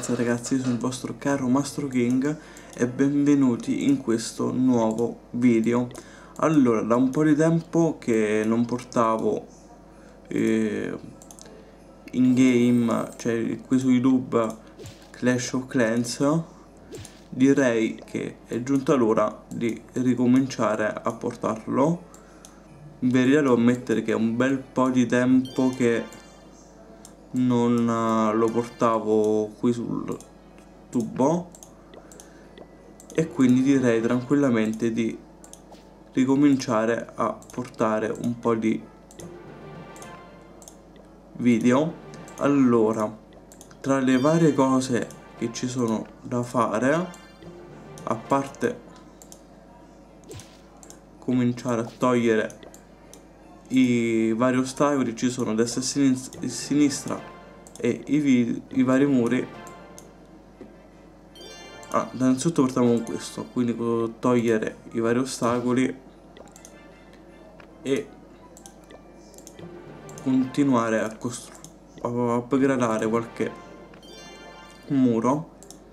ragazze e ragazzi, io sono il vostro caro Mastro King e benvenuti in questo nuovo video. Allora, da un po' di tempo che non portavo in game, cioè qui su YouTube, Clash of Clans, direi che è giunta l'ora di ricominciare a portarlo. In verità devo ammettere che è un bel po' di tempo che non lo portavo qui sul tubo e quindi direi tranquillamente di ricominciare a portare un po' di video. Allora, tra le varie cose che ci sono da fare, a parte cominciare a togliere i vari ostacoli, ci sono destra e sinistra e i vari muri. Innanzitutto partiamo con questo, quindi togliere i vari ostacoli e continuare a upgradare qualche muro.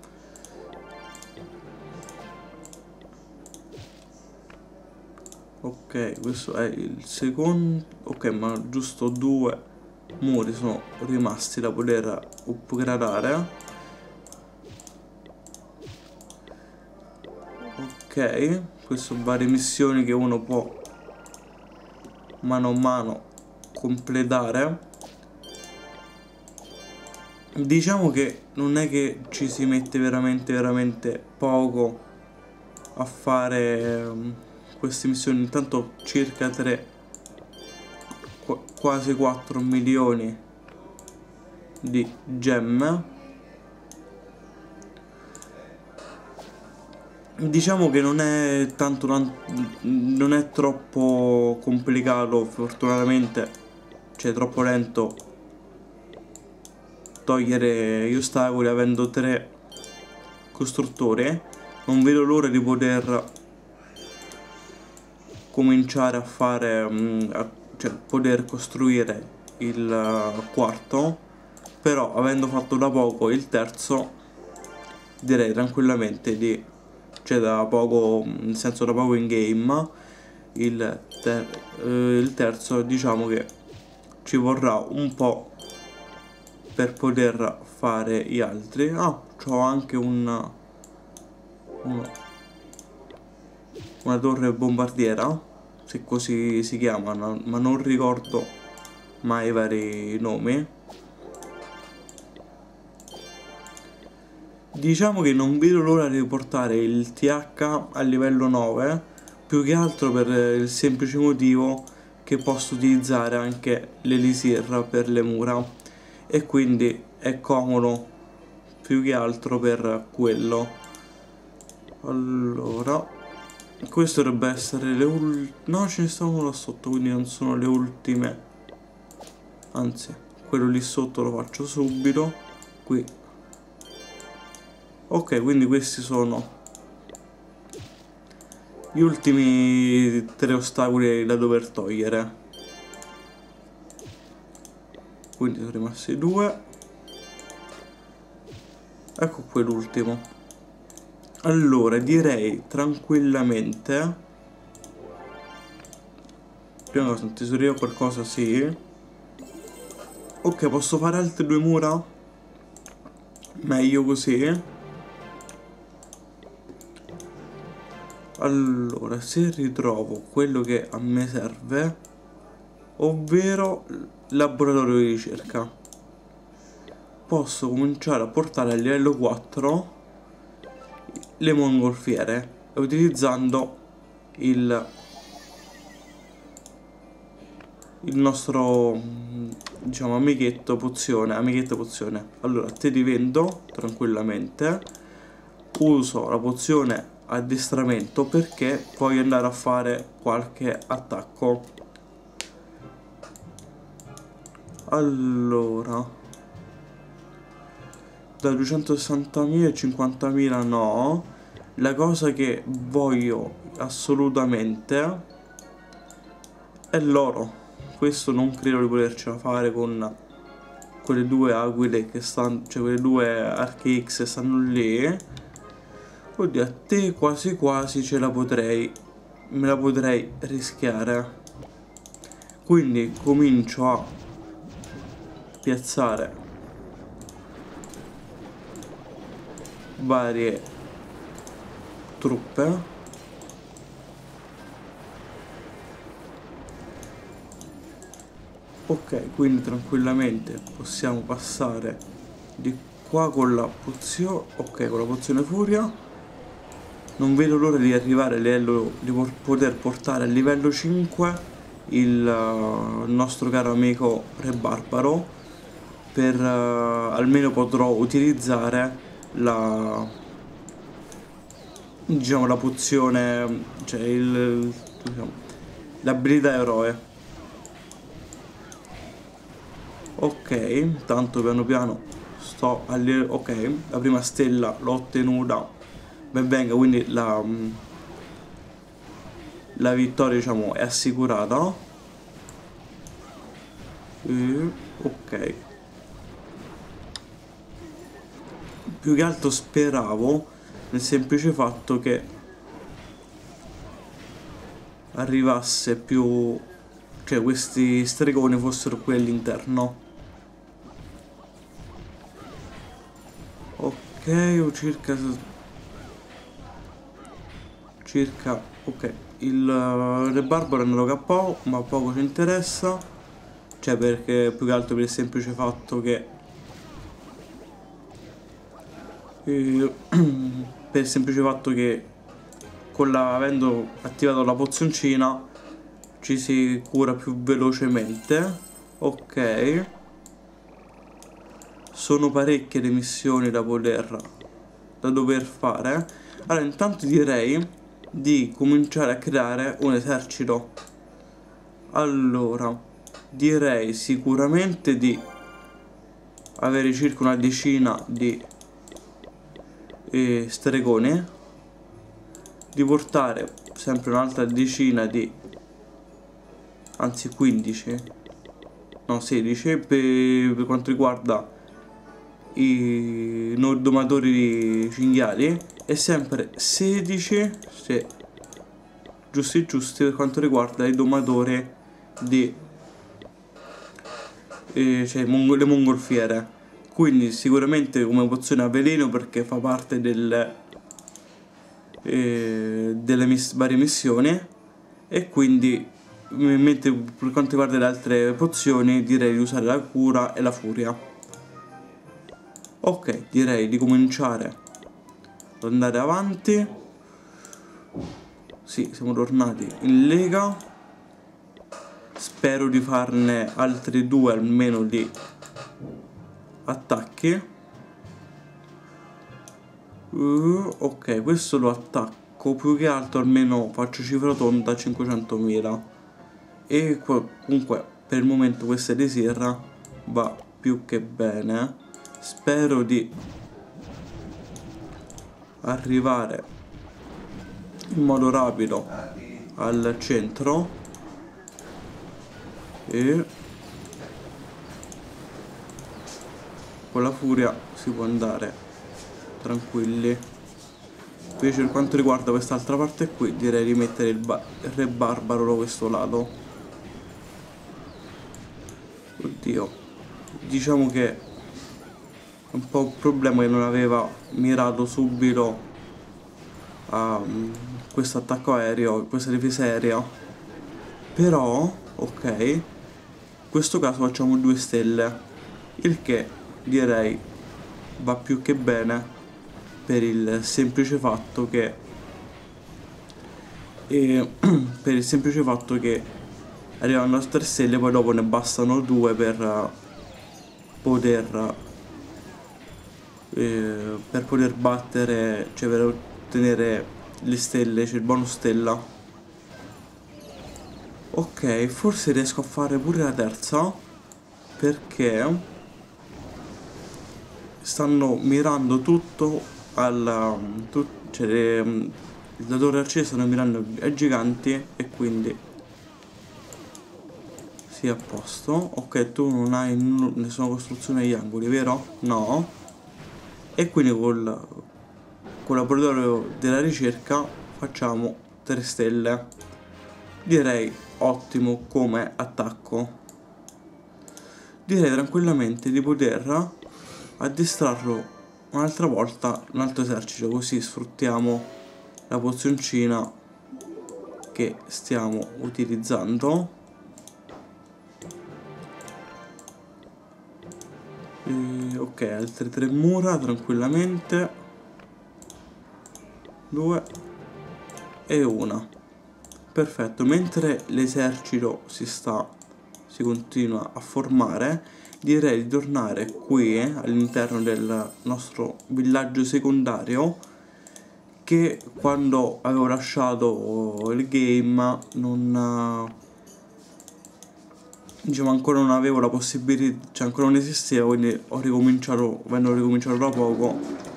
Ok, questo è il secondo. Ok, ma giusto due muri sono rimasti da poter upgradare. Ok, queste sono varie missioni che uno può mano a mano completare. Diciamo che non è che ci si mette veramente poco a fare queste missioni, intanto circa 3, quasi 4 milioni di gemme. Diciamo che non è non è troppo complicato, fortunatamente, cioè troppo lento togliere gli ostacoli avendo 3 costruttori. Non vedo l'ora di poter cominciare a fare, cioè poter costruire il quarto, però avendo fatto da poco il terzo direi tranquillamente di, cioè da poco, nel senso da poco in game, il terzo diciamo che ci vorrà un po' per poter fare gli altri. C'ho anche una torre bombardiera, se così si chiamano, ma non ricordo mai i vari nomi. Diciamo che non vedo l'ora di portare il TH a livello 9, più che altro per il semplice motivo che posso utilizzare anche l'elisir per le mura e quindi è comodo più che altro per quello. Allora, questo dovrebbe essere le ultime. No, ce ne sta uno là sotto, quindi non sono le ultime. Anzi, quello lì sotto lo faccio subito. Qui. Ok, quindi questi sono gli ultimi 3 ostacoli da dover togliere. Quindi sono rimasti 2. Ecco qui l'ultimo. Allora, direi tranquillamente, prima cosa, in tesoria qualcosa sì. Ok, posso fare altre 2 mura? Meglio così. Allora, se ritrovo quello che a me serve, ovvero il laboratorio di ricerca, posso cominciare a portare a livello 4 le mongolfiere utilizzando il nostro, diciamo, amichetto pozione. Allora, te li vendo tranquillamente, uso la pozione addestramento perché voglio andare a fare qualche attacco. Allora, da 260.000 e 50.000 no. La cosa che voglio assolutamente è l'oro. Questo non credo di potercela fare con quelle due aquile che stanno, cioè quelle due arche X stanno lì. Oddio, a te quasi quasi ce la potrei, me la potrei rischiare. Quindi comincio a piazzare varie truppe. Ok, quindi tranquillamente possiamo passare di qua con la pozione. Ok, con la pozione furia. Non vedo l'ora di arrivare a livello, di poter portare a livello 5 il nostro caro amico Re Barbaro, per almeno potrò utilizzare la, diciamo, la pozione, cioè diciamo, l'abilità eroe. Ok, tanto piano piano sto ok, la prima stella l'ho ottenuta, ben venga, quindi la vittoria, diciamo, è assicurata. Ok, più che altro speravo nel semplice fatto che arrivasse più, cioè questi stregoni fossero qui all'interno. Ok, o circa ok, il Re Barbaro è andato KO, ma poco ci interessa, cioè perché più che altro per il semplice fatto che per il semplice fatto che avendo attivato la pozioncina ci si cura più velocemente. Ok, sono parecchie le missioni da dover fare. Allora intanto direi di cominciare a creare un esercito. Allora direi sicuramente di avere circa una decina di stregoni, di portare sempre un'altra decina di, anzi 15, no 16 per quanto riguarda i domatori di cinghiali, e sempre 16, se giusti per quanto riguarda i domatori di cioè le mongolfiere. Quindi sicuramente come pozione a veleno, perché fa parte delle varie missioni. E quindi mentre per quanto riguarda le altre pozioni direi di usare la cura e la furia. Ok, direi di cominciare ad andare avanti. Sì, siamo tornati in lega. Spero di farne altri due almeno di attacchi. Ok, questo lo attacco, più che altro almeno faccio cifra tonda 500.000. E comunque per il momento questa Desirra va più che bene. Spero di arrivare in modo rapido al centro e con la furia si può andare tranquilli. Invece per quanto riguarda quest'altra parte qui direi di mettere il Re Barbaro da questo lato. Oddio, diciamo che è un po' un problema che non aveva mirato subito a questo attacco aereo, questa difesa aerea. Però, ok, in questo caso facciamo 2 stelle, il che direi va più che bene, per il semplice fatto che per il semplice fatto che arrivano a 3 stelle, poi dopo ne bastano 2 per poter battere, cioè per ottenere le stelle, cioè il bonus stella. Ok, forse riesco a fare pure la terza, perché stanno mirando tutto cioè le torri arciere stanno mirando ai giganti, e quindi Sì, a posto. Ok, tu non hai nessuna costruzione agli angoli, vero? No. E quindi con laboratorio della ricerca facciamo 3 stelle. Direi ottimo come attacco. Direi tranquillamente di poter addestrarlo un'altra volta un altro esercito, così sfruttiamo la pozioncina che stiamo utilizzando. Ok, altre 3 mura tranquillamente. 2 e 1. Perfetto, mentre l'esercito si continua a formare, direi di tornare qui all'interno del nostro villaggio secondario, che quando avevo lasciato il game diciamo ancora non avevo la possibilità, cioè ancora non esisteva, quindi ho ricominciato, avendo ricominciato da poco,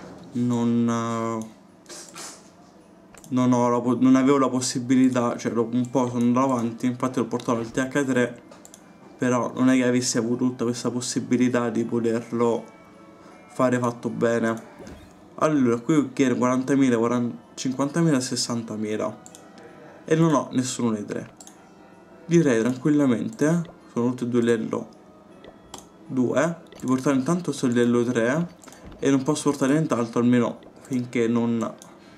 non avevo la possibilità, cioè un po' sono andato avanti, infatti l'ho portato al TH3, però non è che avessi avuto tutta questa possibilità di poterlo fare fatto bene. Allora, qui chiede 40.000, 50.000 e 60.000 e non ho nessuno dei tre. Direi tranquillamente, sono tutti e due livello 2, di portare intanto sul livello 3 e non posso portare nient'altro almeno finché non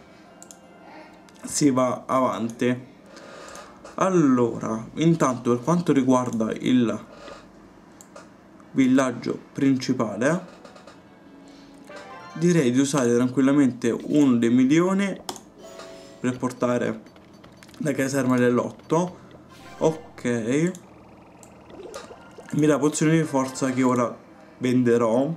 si va avanti. Allora, intanto per quanto riguarda il villaggio principale, direi di usare tranquillamente uno dei milioni per portare la caserma dell'8. Ok, mi dà pozioni di forza che ora venderò.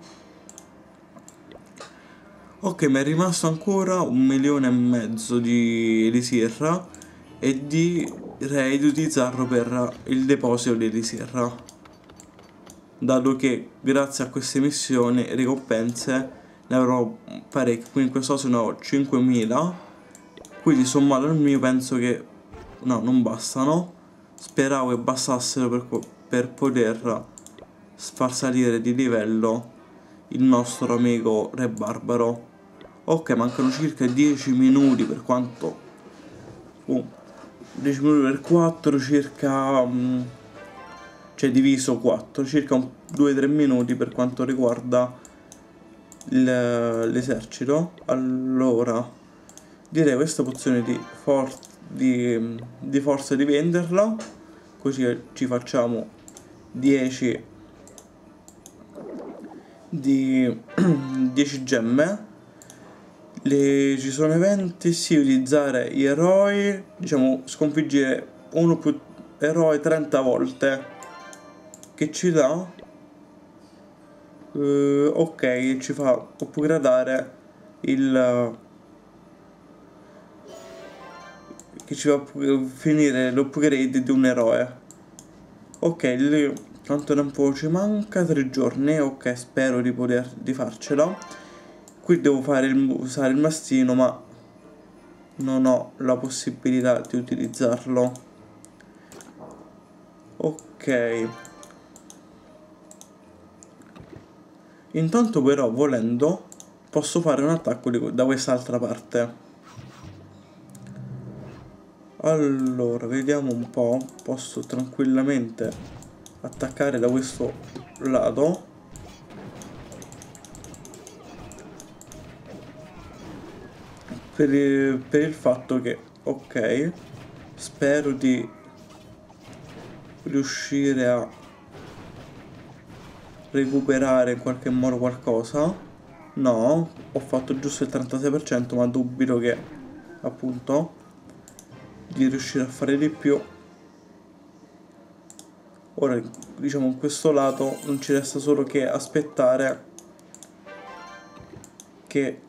Ok, mi è rimasto ancora 1.500.000 di elisir e direi di utilizzarlo per il deposito di elisir, dato che grazie a queste missioni ricompense ne avrò parecchie, quindi in questo caso ne ho 5.000, quindi sommato al mio penso che no, non bastano. Speravo che bastassero per poter far salire di livello il nostro amico Re Barbaro. Ok, mancano circa 10 minuti per quanto 10 minuti per 4 circa cioè diviso 4, circa 2-3 minuti per quanto riguarda l'esercito. Allora direi questa pozione di forza di venderla, così ci facciamo 10 di 10 gemme. Ci sono eventi, sì, utilizzare gli eroi, diciamo sconfiggere uno più eroe 30 volte, che ci dà ok, ci fa upgradare che ci fa finire l'upgrade di un eroe. Ok, lì quanto tempo ci manca? 3 giorni. Ok, spero di farcela. Qui devo usare il mastino, ma non ho la possibilità di utilizzarlo. Ok, intanto però volendo posso fare un attacco da quest'altra parte. Allora, vediamo un po'. Posso tranquillamente attaccare da questo lato. Per il fatto che, ok, spero di riuscire a recuperare in qualche modo qualcosa. No, ho fatto giusto il 36%, ma dubito che, appunto, di riuscire a fare di più. Ora, diciamo, in questo lato non ci resta solo che aspettare che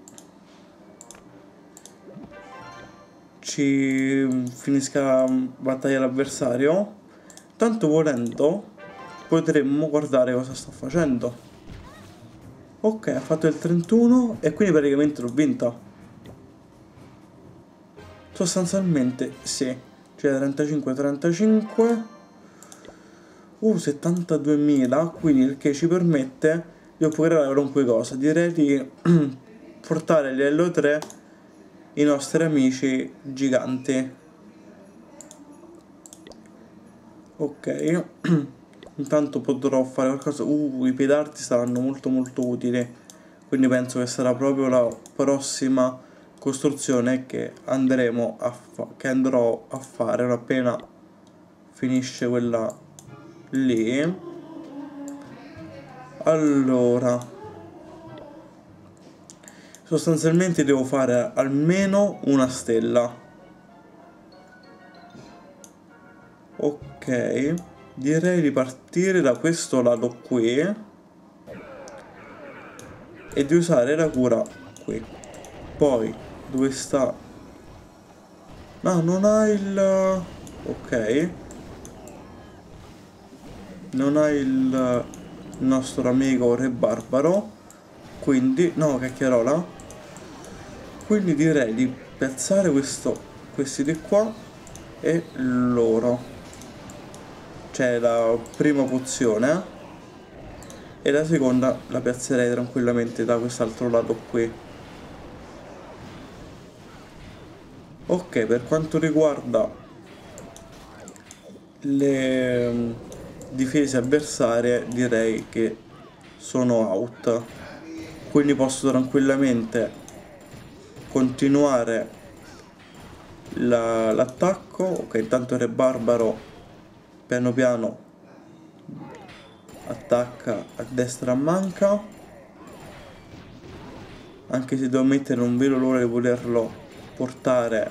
ci finisca la battaglia l'avversario. Tanto volendo potremmo guardare cosa sta facendo. Ok, ha fatto il 31 e quindi praticamente l'ho vinta. Sostanzialmente sì. Cioè 35-35. 72.000, quindi il che ci permette di upgradare qualunque cosa. Direi di portare a livello 3 i nostri amici giganti. Ok. Intanto potrò fare qualcosa. I pedardi saranno molto molto utili, quindi penso che sarà proprio la prossima costruzione che andrò a fare non appena finisce quella lì. Allora, sostanzialmente devo fare almeno una stella. Ok, direi di partire da questo lato qui e di usare la cura qui. Poi, dove sta? No, non ha il... Ok. Non ha il nostro amico Re Barbaro. Quindi... No, cacchiarola. Quindi direi di piazzare questi di qua e loro. C'è la prima pozione. E la seconda la piazzerei tranquillamente da quest'altro lato qui. Ok, per quanto riguarda le difese avversarie direi che sono out, quindi posso tranquillamente continuare l'attacco. Ok, intanto Re Barbaro piano piano attacca a destra a manca, anche se devo mettere non vedo l'ora di poterlo portare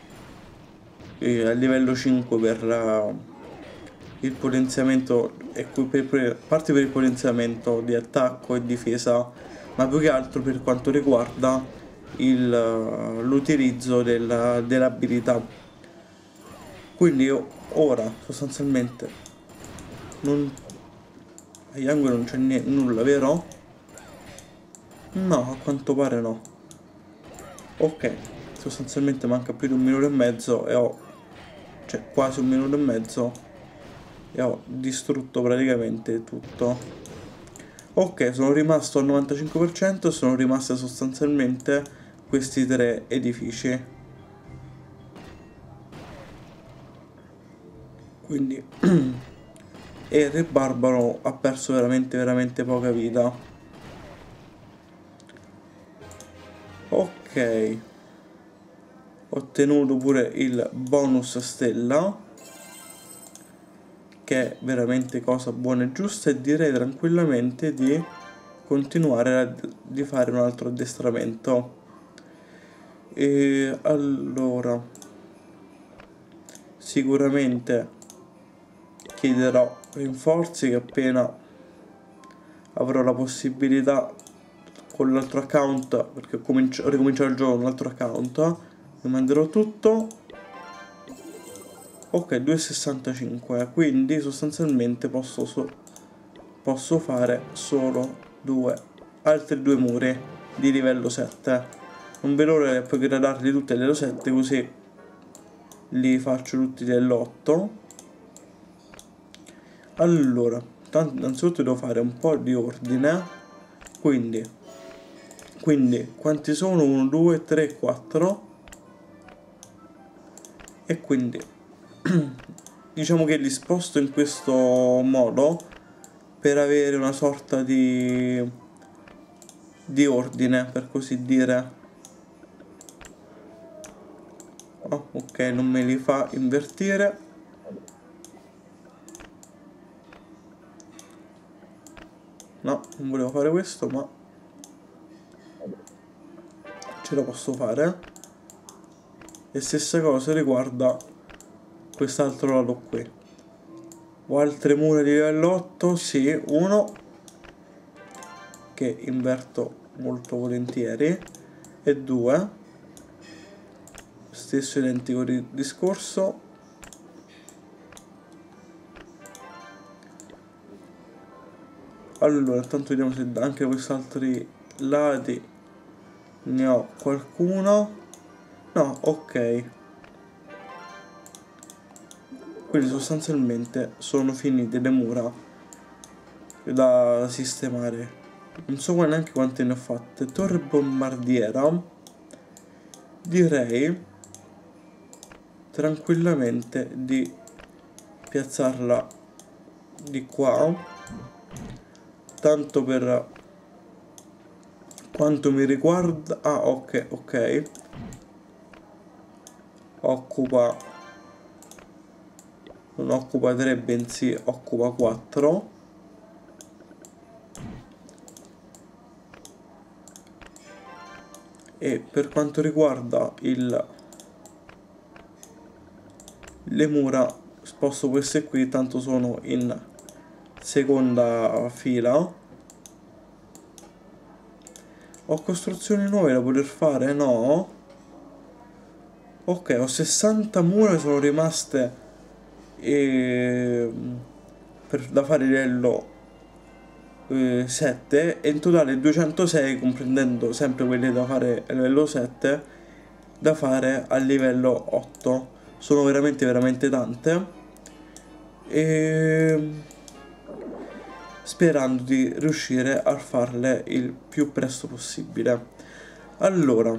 a livello 5 per il potenziamento, e parte per il potenziamento di attacco e difesa, ma più che altro per quanto riguarda l'utilizzo dell'abilità. Quindi io ora sostanzialmente non, a Yang non c'è nulla, vero? No, a quanto pare no. Ok, sostanzialmente manca più di 1 minuto e mezzo e ho, cioè quasi 1 minuto e mezzo, e ho distrutto praticamente tutto. Ok, sono rimasto al 95%, sono rimaste sostanzialmente questi 3 edifici. Quindi e il Re Barbaro ha perso veramente poca vita. Ok, ho ottenuto pure il bonus stella, che è veramente cosa buona e giusta, e direi tranquillamente di continuare di fare un altro addestramento. E allora sicuramente chiederò rinforzi che appena avrò la possibilità con l'altro account, perché ho ricominciato il gioco con l'altro account. Mi manderò tutto. Ok, 2,65, quindi sostanzialmente posso fare solo altri due muri di livello 7. Non vedo l'ora di poi gradarli tutti a livello 7, così li faccio tutti livello 8. Allora, innanzitutto devo fare un po' di ordine. Quindi quanti sono? 1, 2, 3, 4. E quindi diciamo che li sposto in questo modo per avere una sorta di ordine, per così dire. Oh, ok, non me li fa invertire. No, non volevo fare questo, ma ce la posso fare. E stessa cosa riguarda quest'altro lato qui. Ho altre mura di livello 8, sì, uno che inverto molto volentieri e 2, stesso identico discorso. Allora, intanto vediamo se anche da questi altri lati ne ho qualcuno. No, ok. Quindi sostanzialmente sono finite le mura da sistemare. Non so neanche quante ne ho fatte. Torre bombardiera, direi tranquillamente di piazzarla di qua, tanto per quanto mi riguarda. Ah, ok, non occupa 3 bensì occupa 4. E per quanto riguarda le mura, sposto queste qui, tanto sono in seconda fila. Ho costruzioni nuove da poter fare? No. Ok, ho 60 mura che sono rimaste da fare livello 7, e in totale 206, comprendendo sempre quelle da fare a livello 7, da fare a livello 8. Sono veramente tante, e sperando di riuscire a farle il più presto possibile. Allora,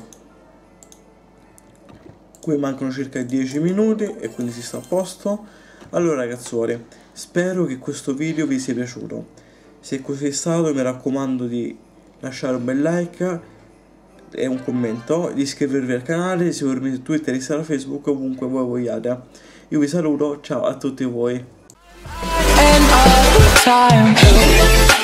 qui mancano circa 10 minuti e quindi si sta a posto. Allora ragazzuoli, spero che questo video vi sia piaciuto. Se così è stato, mi raccomando di lasciare un bel like e un commento, di iscrivervi al canale, di seguirmi su Twitter, Instagram, Facebook, ovunque voi vogliate. Io vi saluto, ciao a tutti voi.